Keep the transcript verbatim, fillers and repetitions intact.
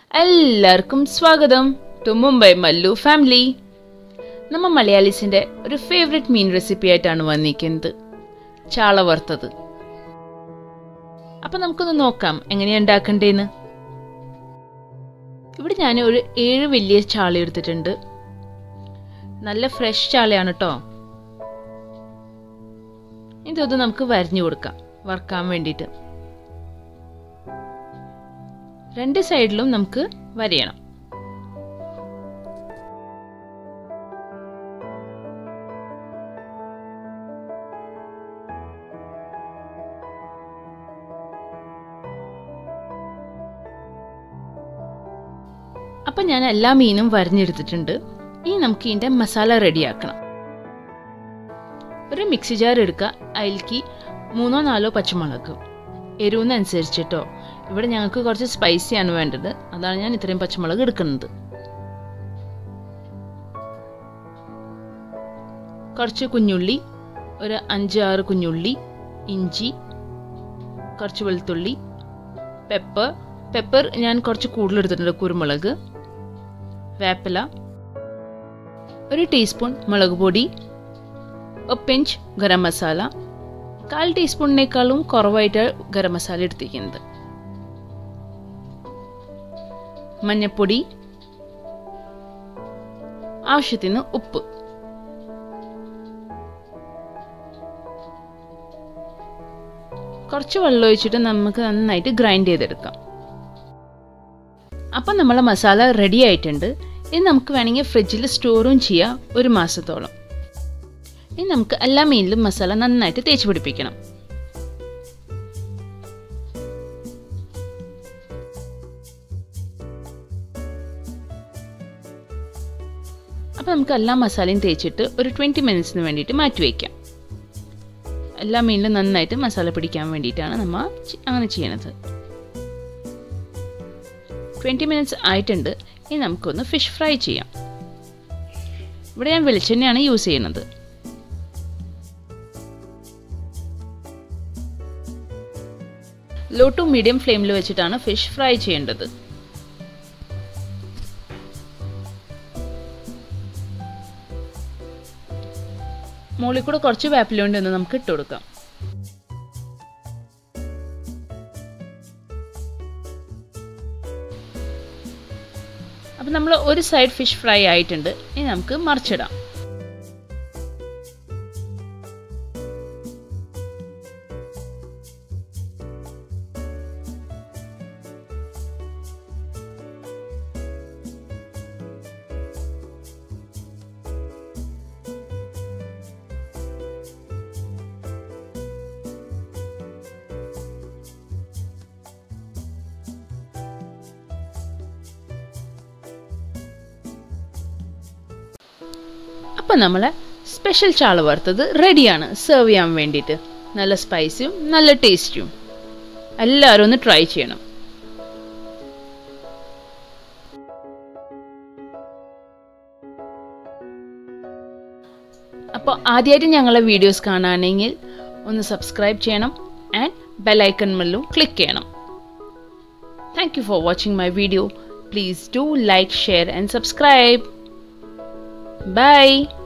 എല്ലാവർക്കും സ്വാഗതം to Mumbai Mallu family. നമ്മൾ മലയാളീസിൻ്റെ ഒരു ഫേവറേറ്റ് മീൻ റെസിപ്പി ആയിട്ടാണ് വന്നിരിക്കുന്നത്, ചാള വറുത്തത്. അപ്പം നമുക്കൊന്ന് നോക്കാം എങ്ങനെയാണ് ഉണ്ടാക്കേണ്ടതെന്ന്. ഇവിടെ ഞാൻ ഒരു ഏഴ് വലിയ ചാള എടുത്തിട്ടുണ്ട്. നല്ല ഫ്രഷ് ചാളയാണ് കേട്ടോ. ഇതൊന്ന് നമുക്ക് വരഞ്ഞു കൊടുക്കാം വറുക്കാൻ വേണ്ടിയിട്ട്. രണ്ട് സൈഡിലും നമുക്ക് വരയണം. അപ്പം ഞാൻ എല്ലാ മീനും വരഞ്ഞെടുത്തിട്ടുണ്ട്. ഇനി നമുക്ക് ഇതിൻ്റെ മസാല റെഡിയാക്കണം. ഒരു മിക്സി ജാർ എടുക്കുക. അതിലേക്ക് മൂന്നോ നാലോ പച്ചമുളക്, എരിവിനനുസരിച്ചിട്ടോ. ഇവിടെ ഞങ്ങൾക്ക് കുറച്ച് സ്പൈസിയാണ് വേണ്ടത്, അതാണ് ഞാൻ ഇത്രയും പച്ചമുളക് എടുക്കുന്നത്. കുറച്ച് കുഞ്ഞുള്ളി, ഒരു അഞ്ച് ആറ് കുഞ്ഞുള്ളി, ഇഞ്ചി, കുറച്ച് വെളുത്തുള്ളി, പെപ്പർ പെപ്പർ ഞാൻ കുറച്ച് കൂടുതൽ എടുത്തിട്ടുണ്ട്, കുരുമുളക്, വേപ്പില, ഒരു ടീസ്പൂൺ മുളക് പൊടി, ഒരു പിഞ്ച് ഗരം മസാല. കാൽ ടീസ്പൂണിനേക്കാളും കുറവായിട്ട് ഗരം മസാല എടുത്തിരിക്കുന്നത്. മഞ്ഞപ്പൊടി, ആവശ്യത്തിന് ഉപ്പ്. കുറച്ച് വെള്ളം ഒഴിച്ചിട്ട് നമുക്ക് നന്നായിട്ട് ഗ്രൈൻഡ് ചെയ്തെടുക്കാം. അപ്പം നമ്മളെ മസാല റെഡി ആയിട്ടുണ്ട്. ഇനി നമുക്ക് വേണമെങ്കിൽ ഫ്രിഡ്ജിൽ സ്റ്റോറും ചെയ്യാം ഒരു മാസത്തോളം. ഇനി നമുക്ക് എല്ലാ മീനിലും മസാല നന്നായിട്ട് തേച്ച് പിടിപ്പിക്കണം. അപ്പോൾ നമുക്ക് എല്ലാ മസാലയും തേച്ചിട്ട് ഒരു ട്വൻറ്റി മിനിറ്റ്സിന് വേണ്ടിയിട്ട് മാറ്റി വയ്ക്കാം. എല്ലാ മീനിലും നന്നായിട്ട് മസാല പിടിക്കാൻ വേണ്ടിയിട്ടാണ് നമ്മൾ അങ്ങനെ ചെയ്യണത്. ട്വൻറ്റി മിനിറ്റ്സ് ആയിട്ടുണ്ട്. ഇനി നമുക്കൊന്ന് ഫിഷ് ഫ്രൈ ചെയ്യാം. ഇവിടെ ഞാൻ വെളിച്ചെണ്ണയാണ് യൂസ് ചെയ്യുന്നത്. ലോ ടു മീഡിയം ഫ്ലെയിമിൽ വെച്ചിട്ടാണ് ഫിഷ് ഫ്രൈ ചെയ്യേണ്ടത്. മുകളിൽ കൂടെ കുറച്ച് വേപ്പിലോണ്ട് ഒന്ന് നമുക്ക് ഇട്ട് കൊടുക്കാം. അപ്പം നമ്മൾ ഒരു സൈഡ് ഫിഷ് ഫ്രൈ ആയിട്ടുണ്ട്. ഇനി നമുക്ക് മറിച്ചിടാം. അപ്പം നമ്മളെ സ്പെഷ്യൽ ചാള വറുത്തത് റെഡിയാണ് സെർവ് ചെയ്യാൻ വേണ്ടിയിട്ട്. നല്ല സ്പൈസിയും നല്ല ടേസ്റ്റിയും. എല്ലാവരും ഒന്ന് ട്രൈ ചെയ്യണം. അപ്പോൾ ആദ്യമായിട്ട് ഞങ്ങളെ വീഡിയോസ് കാണുകയാണെങ്കിൽ ഒന്ന് സബ്സ്ക്രൈബ് ചെയ്യണം ആൻഡ് ബെൽ ഐക്കൺ മേലും ക്ലിക്ക് ചെയ്യണം. Thank you for watching my video. Please do like, share and subscribe. Bye.